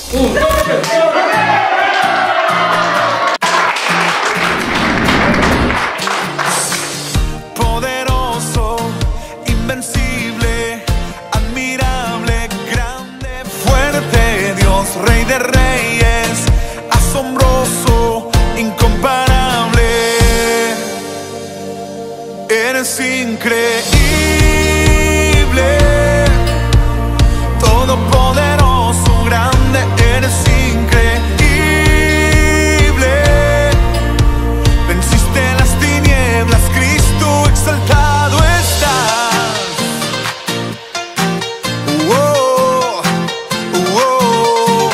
1, 2, 3. Poderoso, invencible, admirable, grande, fuerte, Dios, Rey de Reyes, asombroso, incomparable. Eres increíble, todopoderoso, grande, eres increíble. Venciste las tinieblas, Cristo exaltado estás. Oh, oh,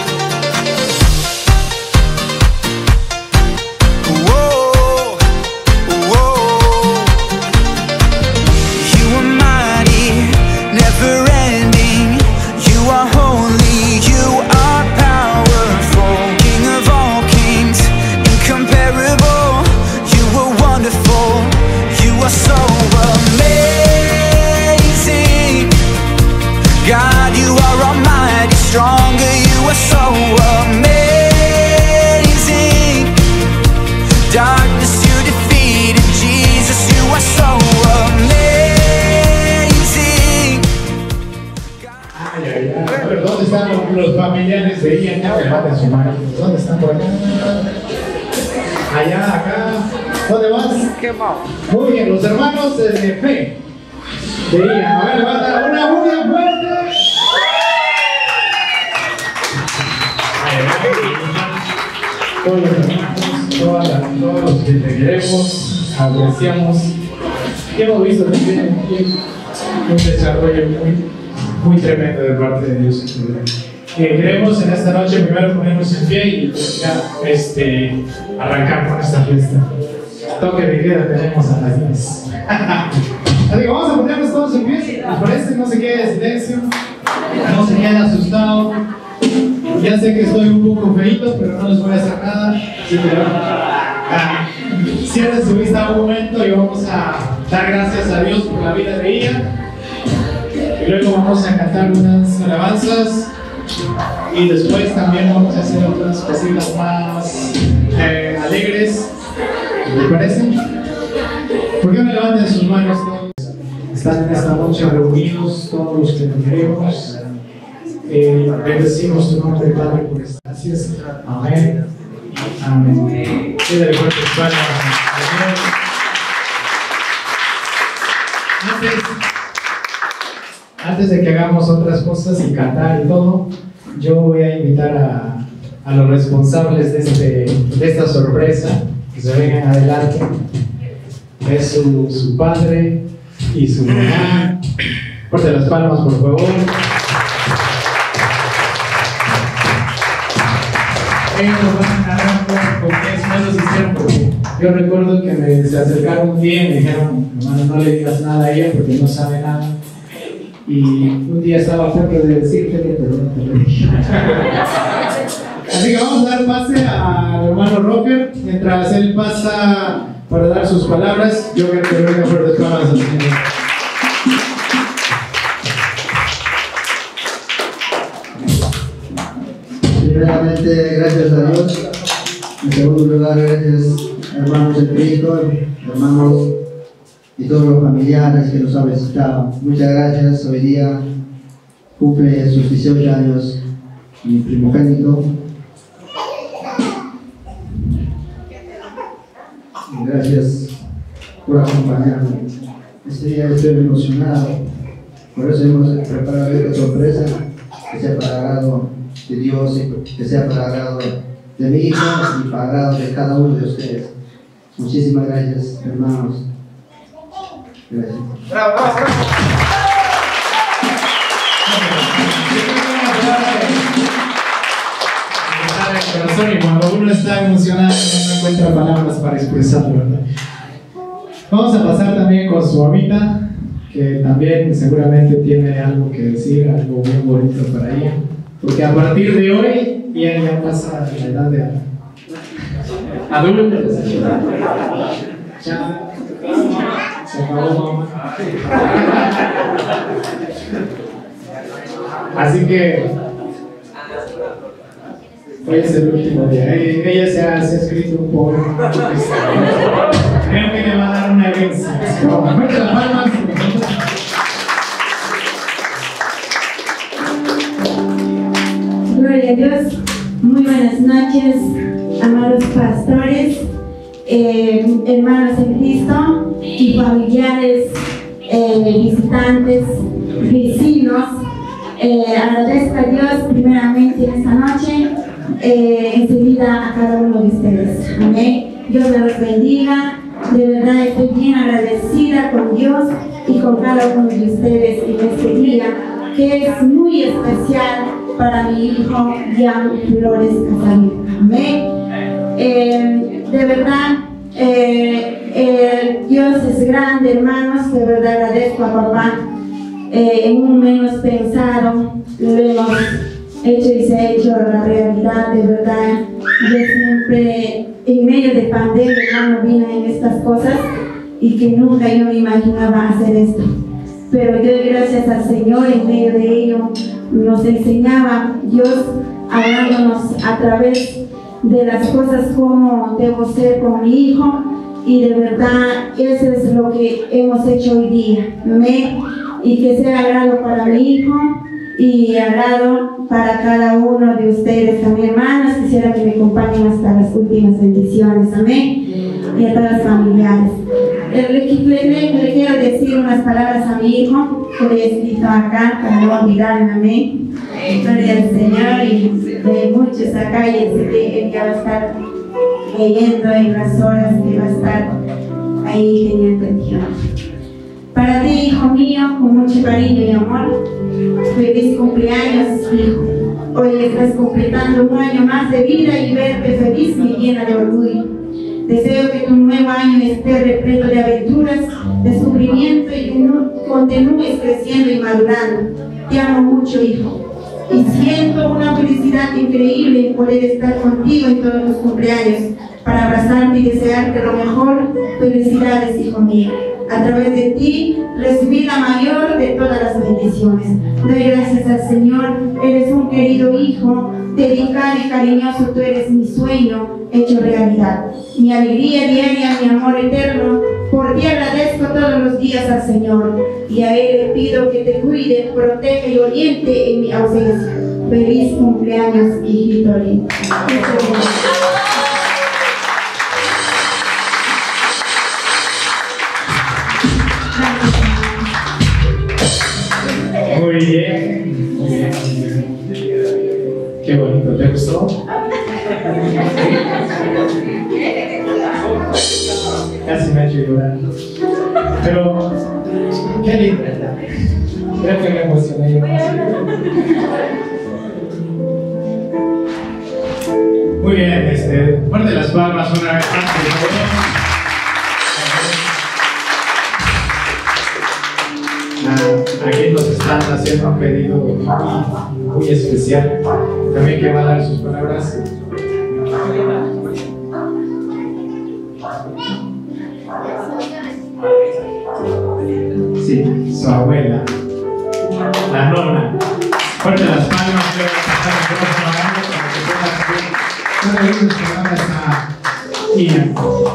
oh, oh. You are mighty, never ending. You are holy, you are powerful. King of all kings, incomparable. You are wonderful, you are so amazing. God, you are almighty, stronger, you are so amazing. Darkness you defeated, Jesus, you are so amazing. Ay, ay, ay. A ver, ¿dónde están los familiares de Ian? Levanten su mano. ¿Dónde están por acá? Allá, acá. ¿Dónde vas? Muy bien, los hermanos de fe de Ian. A ver, levanta una muy fuerte. Ay, ay, ay. Todos los hermanos, todos los que te queremos, apreciamos. Y hemos visto también un desarrollo muy tremendo de parte de Dios. Queremos en esta noche primero ponernos en pie y ya, arrancar con esta fiesta. Toque de queda tenemos a las 10. Así que vamos a ponernos todos en pie. ¿Les parece? No se quede en silencio, no se quede asustado. Ya sé que estoy un poco feíto, pero no les voy a hacer nada. Así que cierren su vista un momento y vamos a dar gracias a Dios por la vida de ella. Y luego vamos a cantar unas alabanzas y después también vamos a hacer otras cositas más alegres. ¿Les parece? ¿Por qué no levanten sus manos todos? Están en esta noche reunidos todos los que queremos. Bendecimos tu nombre, Padre, por estas gracias. Amén. Amén. Dale fuertes palmas al Señor. Antes de que hagamos otras cosas y cantar y todo, yo voy a invitar a los responsables de esta sorpresa que se vengan adelante. Es su padre y su mamá. Fuerte las palmas, por favor. Ellos nos van a narrar con qué esfuerzos hicieron, porque yo recuerdo que se acercaron un día y me dijeron: hermano, no le digas nada a ella porque no sabe nada. Y un día estaba a punto de decirte, pero no te lo dije. Así que vamos a dar pase al hermano Roger. Mientras él pasa para dar sus palabras, yo quiero que venga fuertes palabras al Señor. Primeramente, gracias a Dios. En segundo lugar, gracias hermanos de Cristo, hermanos y todos los familiares que nos han visitado. Muchas gracias. Hoy día cumple sus 18 años mi primogénito. Gracias por acompañarme. Este día estoy emocionado, por eso hemos preparado esta sorpresa, que sea para agrado de Dios y que sea para agrado de mi hijo y para agrado de cada uno de ustedes. Muchísimas gracias, hermanos. Gracias. ¡Bravo, bravo, bravo! Y cuando uno está emocionado no encuentra palabras para expresarlo, ¿verdad? Vamos a pasar también con su mamita, que también seguramente tiene algo que decir, algo muy bonito para ella, porque a partir de hoy ella ya pasa la edad de adultos. Ya se acabó, mamá. Así que Hoy es el último día. Ella se ha escrito un poema. Creo que le va a dar una herencia. Fuerte las palmas. Gloria a Dios. Muy buenas noches, amados pastores, hermanos en Cristo y familiares, visitantes, vecinos. Agradezco a Dios primeramente en esta noche, enseguida a cada uno de ustedes. Amén. Dios me los bendiga. De verdad estoy bien agradecida con Dios y con cada uno de ustedes en este día, que es muy especial para mi hijo Jan Flores Casarín. Amén. De verdad, Dios es grande, hermanos. De verdad agradezco a papá. En un menos pensado lo hemos hecho y se ha hecho la realidad. De verdad, yo siempre en medio de pandemia, hermano, vine en estas cosas y que nunca yo me imaginaba hacer esto. Pero yo doy gracias al Señor. En medio de ello nos enseñaba Dios, hablándonos a través de las cosas como debo ser con mi hijo, y de verdad eso es lo que hemos hecho hoy día. Amén. Y que sea agrado para mi hijo y agrado para cada uno de ustedes. A mis hermanos quisiera que me acompañen hasta las últimas bendiciones. Amén. Y a todas las familiares. Le quiero decir unas palabras a mi hijo que le he escrito acá para no olvidarme. Amén. Gloria al Señor. Y de muchos acá, y él ya va a estar leyendo en las horas que va a estar ahí teniendo atención. Para ti, hijo mío, con mucho cariño y amor, feliz cumpleaños, hijo. Hoy estás completando un año más de vida y verte feliz me llena de orgullo. Deseo que tu nuevo año esté repleto de aventuras, de sufrimiento, y que continúes creciendo y madurando. Te amo mucho, hijo. Y siento una felicidad increíble en poder estar contigo en todos los cumpleaños, para abrazarte y desearte lo mejor. Felicidades, hijo mío. A través de ti recibí la mayor de todas las bendiciones. Doy gracias al Señor. Eres un querido hijo, dedicado y cariñoso. Tú eres mi sueño hecho realidad, mi alegría diaria, mi amor eterno. Por ti agradezco todos los días al Señor, y a Él le pido que te cuide, proteja y oriente en mi ausencia. Feliz cumpleaños, hijito lindo. Muy bien, muy bien, muy bien. Qué bonito, ¿te gustó? Casi me ha hecho llorar. Pero, qué lindo. Creo que me emocioné yo más. Muy bien, fuerte las palmas una vez más, por favor. Aquí nos están haciendo un pedido muy especial. También que va a dar sus palabras. Sí, su abuela, la nona. Fuerte las palmas, creo que está el micrófono grande para que pueda sus palabras a Ian.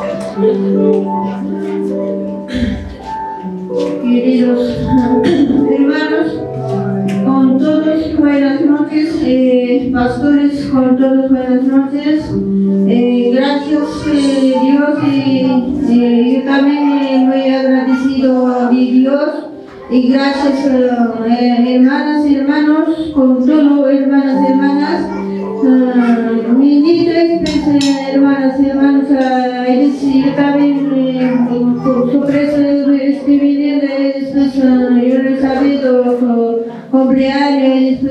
Queridos hermanos, con todos buenas noches, pastores, con todos buenas noches. Gracias Dios, yo también muy agradecido a mi Dios, y gracias hermanas y hermanos, con todo hermanas y hermanas. Mi nieta, hermanas y hermanos, yo también por sorpresa viniendo, yo no he sabido cumpleaños,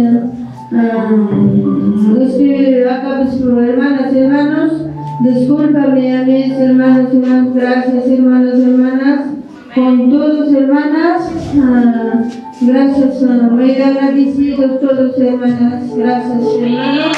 acá pues, hermanas y hermanos, discúlpame a mis hermanos y hermanas, gracias hermanos y hermanas, con todos hermanas, gracias, muy agradecidos todos hermanas, gracias hermanos.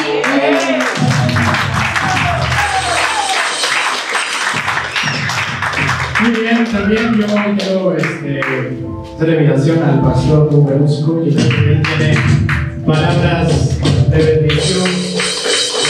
Muy bien, también yo quiero hacer invitación al pastor Hugo Berlusco, que también tiene palabras de bendición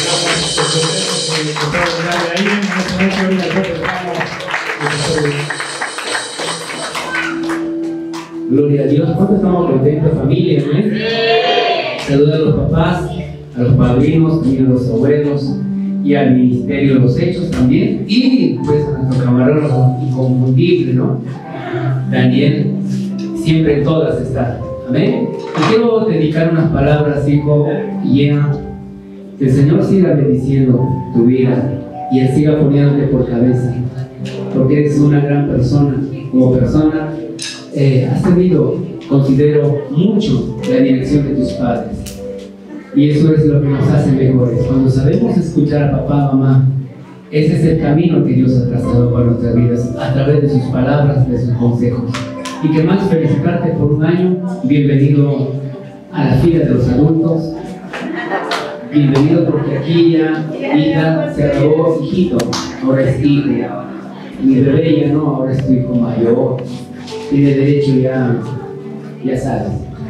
Dios. ¿Cuántos estamos contentos, familia? Saluda a los papás, a los padrinos, también a los abuelos y al ministerio de los hechos también. Y pues a nuestro camarógrafo inconfundible, ¿no? Daniel, siempre en todas está. Amén. Y quiero dedicar unas palabras, hijo, y que el Señor siga bendiciendo tu vida y Él siga poniéndote por cabeza, porque eres una gran persona. Como persona, has tenido, considero, mucho la dirección de tus padres, y eso es lo que nos hace mejores. Cuando sabemos escuchar a papá, mamá, ese es el camino que Dios ha trazado para nuestras vidas, a través de sus palabras, de sus consejos. Y que más felicitarte por un año. Bienvenido a la fila de los adultos. Bienvenido, porque aquí ya hija se grabó hijito, ahora es hijo. Mi bebé ya no, ahora es tu hijo mayor. Tiene derecho ya sabes.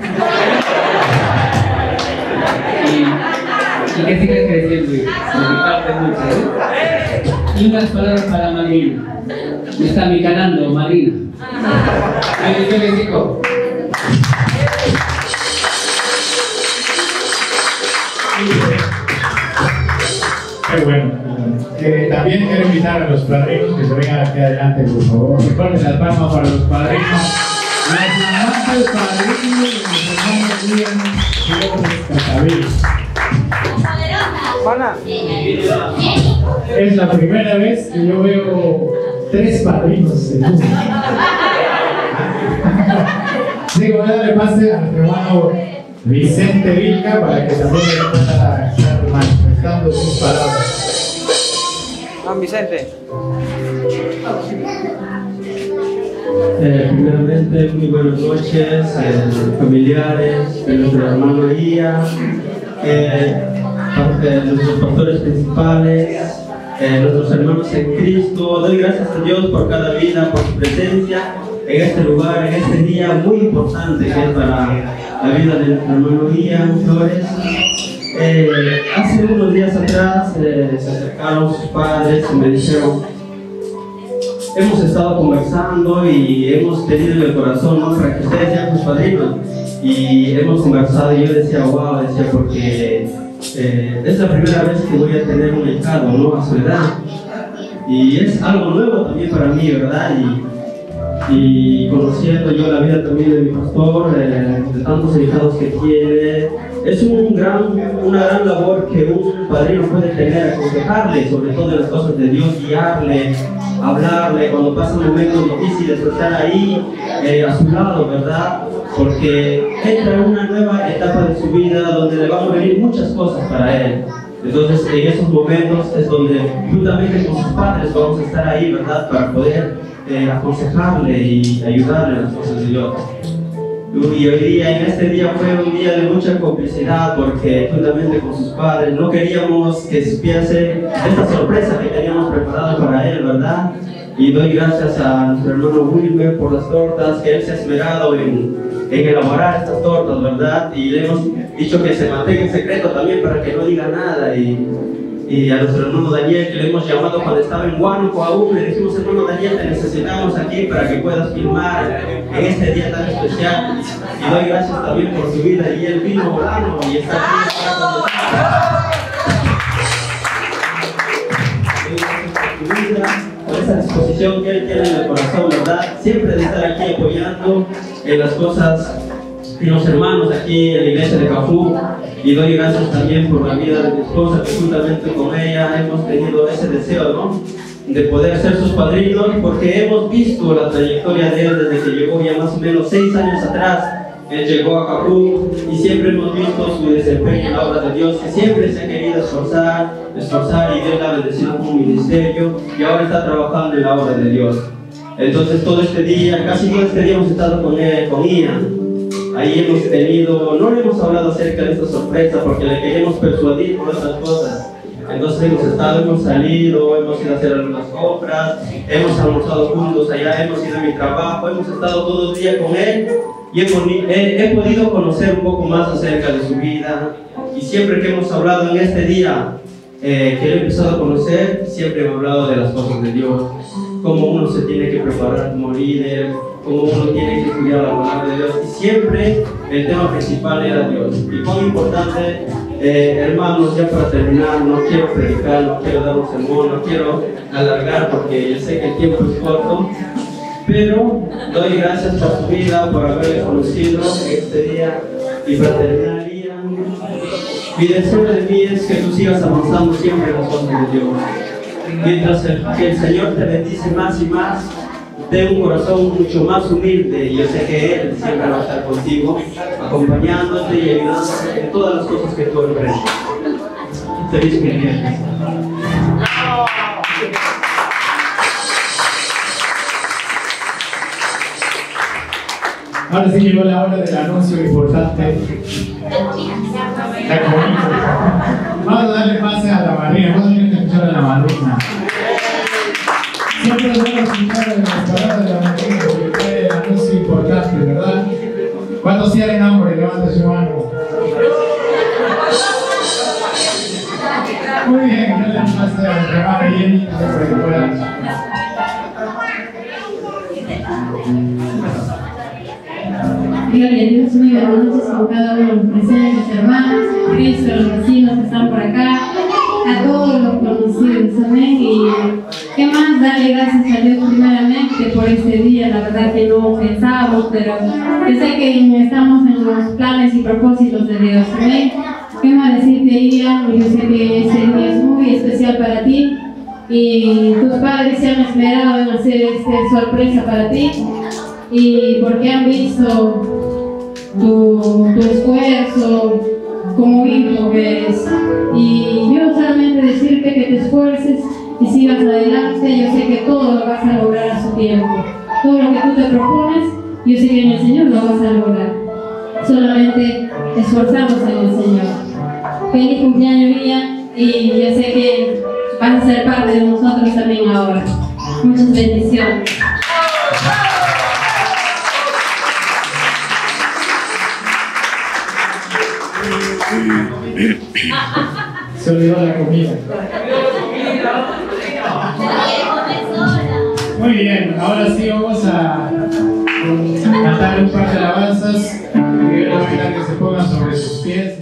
Y que sigas creciendo, hijo. Felicitarte mucho, Y unas palabras para Marina. Me está micanando, Marina. Bendiciones, hijo. Qué bueno. También quiero invitar a los padrinos que se vengan aquí adelante, por favor. Recuerden las palmas para los padrinos. Las mamás del padrino de los hermanos William y es la primera vez que yo veo 3 padrinos en uno. Digo, voy a darle pase a nuestro hermano Vicente Vilca para que también le pueda estar manifestando sus palabras. Juan Vicente. Primeramente, muy buenas noches, familiares, nuestro hermano Ia, nuestros pastores principales, nuestros hermanos en Cristo. Doy gracias a Dios por cada vida, por su presencia en este lugar, en este día muy importante que es para la vida de nuestro hermano Ia Flores. Hace unos días atrás se acercaron sus padres y me dijeron: hemos estado conversando y hemos tenido en el corazón, ¿no?, para que ustedes sean sus padrinos. Y hemos conversado y yo decía, wow, porque es la primera vez que voy a tener un hijado, ¿no?, a su edad. Y es algo nuevo también para mí, ¿verdad? Y conociendo yo la vida también de mi pastor, de tantos hijados que tiene, es una gran labor que un padrino puede tener, aconsejarle sobre todo en las cosas de Dios, guiarle, hablarle cuando pasan momentos difíciles, estar ahí a su lado, ¿verdad? Porque entra en una nueva etapa de su vida donde le van a venir muchas cosas para él. Entonces, en esos momentos es donde juntamente con sus padres vamos a estar ahí, ¿verdad? Para poder aconsejarle y ayudarle en las cosas de Dios. Y hoy día, en este día, fue un día de mucha complicidad porque juntamente con sus padres no queríamos que supiese esta sorpresa que teníamos preparado para él, ¿verdad? Y doy gracias a nuestro hermano Wilmer por las tortas, que él se ha esmerado en elaborar estas tortas, ¿verdad? Y le hemos dicho que se mantenga en secreto también para que no diga nada. Y a nuestro hermano Daniel, que le hemos llamado cuando estaba en Huánuco aún, le dijimos: hermano Daniel, te necesitamos aquí para que puedas filmar en este día tan especial. Y doy gracias también por su vida, y él vino volando y está aquí por esa disposición que él tiene en el corazón, ¿verdad? Siempre de estar aquí apoyando en las cosas y los hermanos aquí en la iglesia de Cafú. Y doy gracias también por la vida de mi esposa, que juntamente con ella hemos tenido ese deseo, ¿no?, de poder ser sus padrinos, porque hemos visto la trayectoria de él desde que llegó ya más o menos 6 años atrás. Él llegó a Cafú y siempre hemos visto su desempeño en la obra de Dios, que siempre se ha querido esforzar, y Dios le ha bendecido con un ministerio y ahora está trabajando en la obra de Dios. Entonces todo este día, casi todo este día hemos estado con él, con Ian. Ahí hemos tenido, no le hemos hablado acerca de esta sorpresa porque le queremos persuadir por otras cosas. Entonces hemos salido, hemos ido a hacer algunas compras, hemos almorzado juntos allá, hemos ido a mi trabajo, hemos estado todo el día con él y he podido conocer un poco más acerca de su vida. Y siempre que hemos hablado en este día, que he empezado a conocer, siempre he hablado de las cosas de Dios, cómo uno se tiene que preparar como líder, como uno tiene que estudiar la palabra de Dios, y siempre el tema principal era Dios. Y cuán importante, hermanos, ya para terminar, no quiero predicar, no quiero dar un sermón, no quiero alargar porque yo sé que el tiempo es corto, pero doy gracias por su vida, por haberle conocido este día. Y para terminar, mi deseo de mí es que tú sigas avanzando siempre en las cosas de Dios. Mientras que el Señor te bendice más y más, ten un corazón mucho más humilde, y yo sé que Él siempre va a estar contigo, acompañándote y ayudándote en todas las cosas que tú emprendes. Feliz cumpleaños. Ahora sí llegó la hora del anuncio importante. La comida. Vamos a darle pase a la madrina. Vamos a tener que escuchar a la madrina. Siempre debemos escuchar las palabras de la madrina porque fue el anuncio importante, ¿verdad? ¿Cuántos tienen hambre? Levanta su mano. Muy bien, que le pase a la hermana Jenny para que puedan. Gloria a Dios, muy buenas noches con cada uno de los presentes, hermanos, Cristo, los vecinos que están por acá, a todos los conocidos, amén. Y qué más, darle gracias a Dios primeramente por este día. La verdad que no pensábamos, pero yo sé que estamos en los planes y propósitos de Dios, amén. ¿Qué más decirte, Ian? Yo sé que este día es muy especial para ti y tus padres se han esperado en hacer esta sorpresa para ti, y porque han visto tu esfuerzo como hijo que eres. Y yo solamente decirte que te esfuerces y sigas adelante. Yo sé que todo lo vas a lograr a su tiempo. Todo lo que tú te propones, yo sé que en el Señor lo vas a lograr. Solamente esforzándose en el Señor. Feliz cumpleaños, Ian, y yo sé que vas a ser parte de nosotros también ahora. Muchas bendiciones. Se olvidó la comida. Muy bien, ahora sí vamos a cantar un par de alabanzas. Quiero invitar que se pongan sobre sus pies.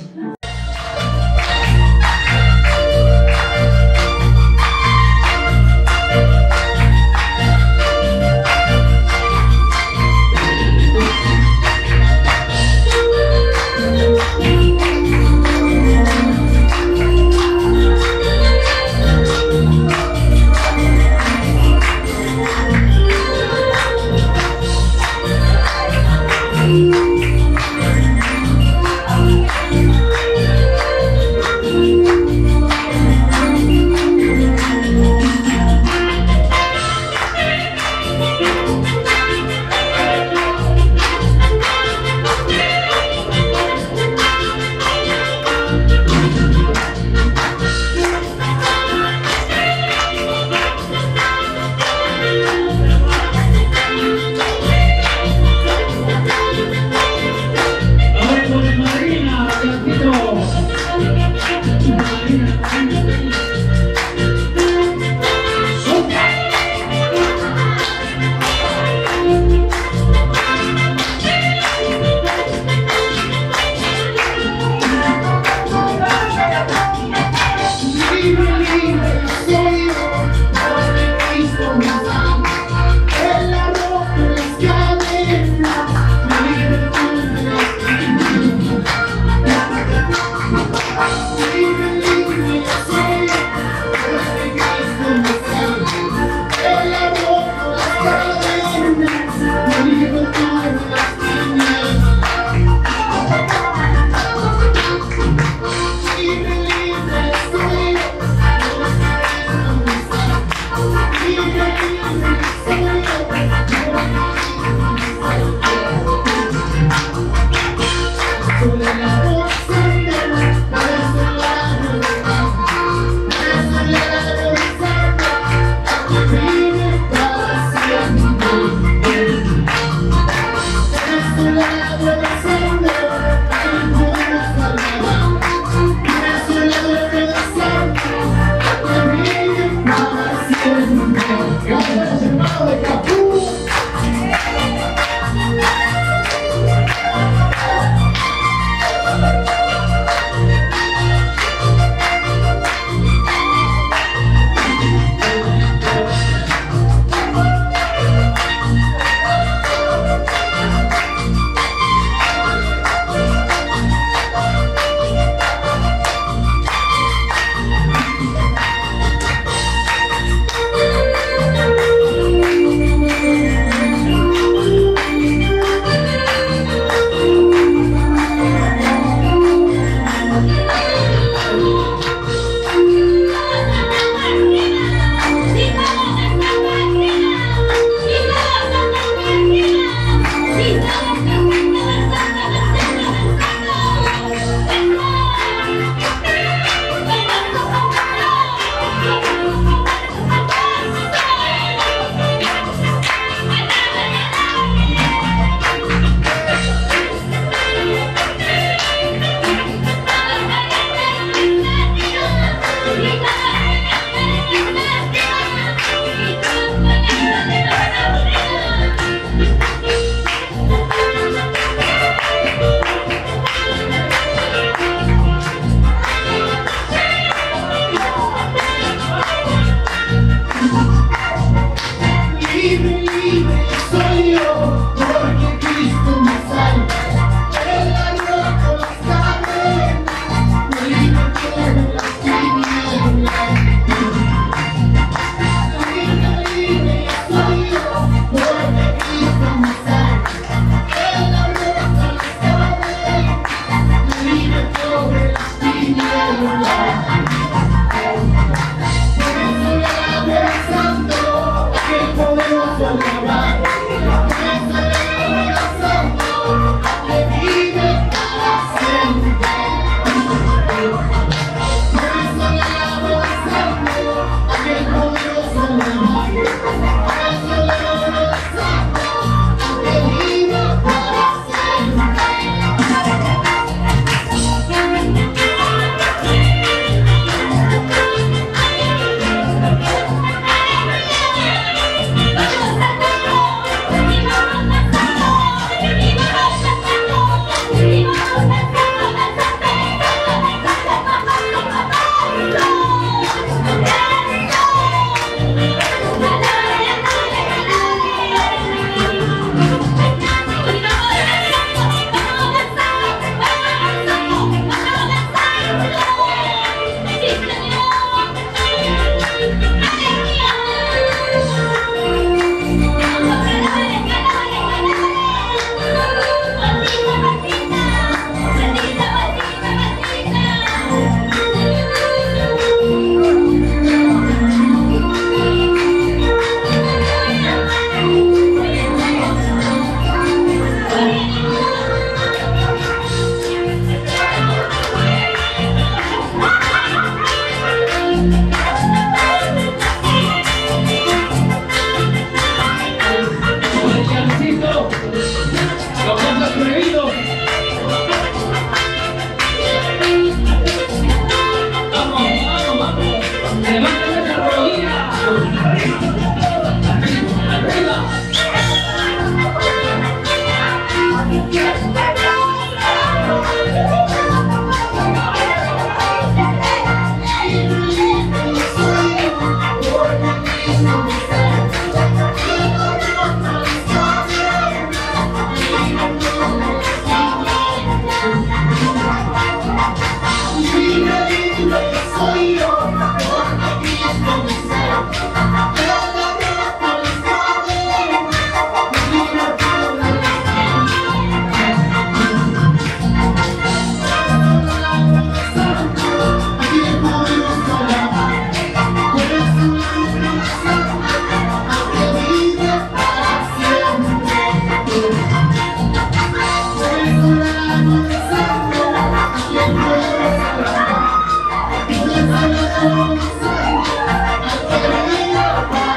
Thank you.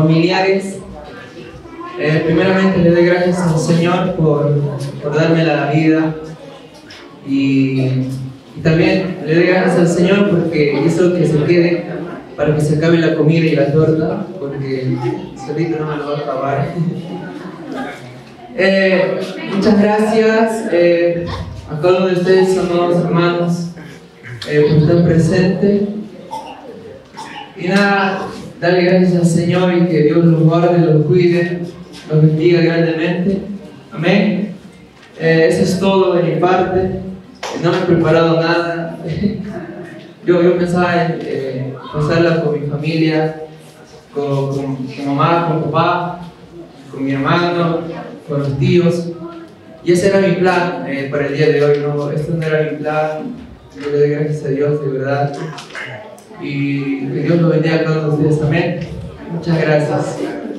familiares. Primeramente le doy gracias al Señor por darme la vida y también le doy gracias al Señor porque hizo que se quede para que se acabe la comida y la torta, porque solito no me lo va a acabar. Muchas gracias a cada uno de ustedes, amados hermanos, por estar presentes. Y nada, darle gracias al Señor y que Dios los guarde, los cuide, los bendiga grandemente. Amén. Eso es todo de mi parte. No me he preparado nada. Yo pensaba en pasarla con mi familia, con mamá, con papá, con mi hermano, con los tíos. Y ese era mi plan para el día de hoy. No, esto no era mi plan. Yo le doy gracias a Dios, de verdad. Y que Dios lo bendiga a todos ustedes. Amén. Muchas gracias.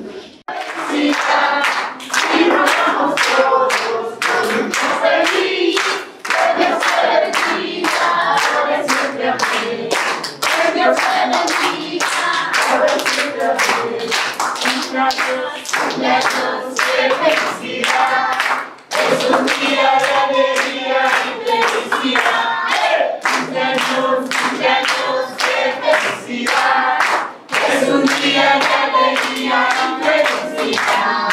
Es un día de alegría y felicidad. Cumpleaños, cumpleaños de felicidad. Es un día de alegría y felicidad.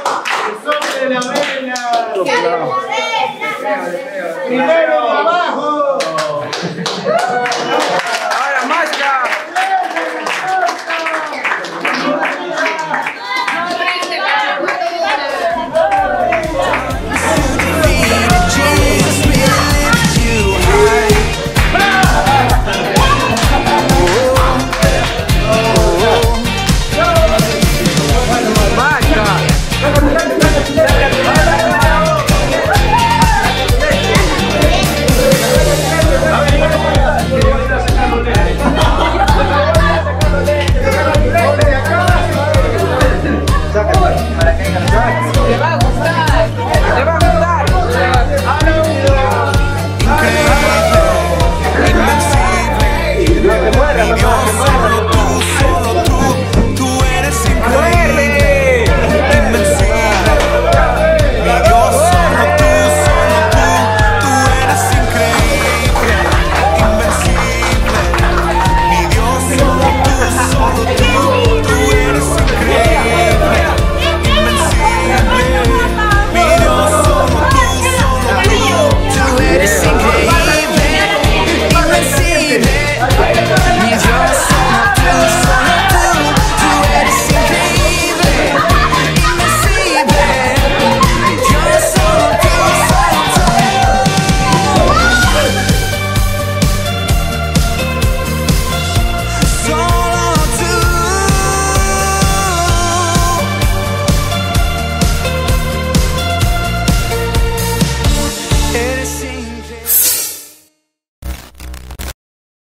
¡Sobre la vela! ¡Primero abajo!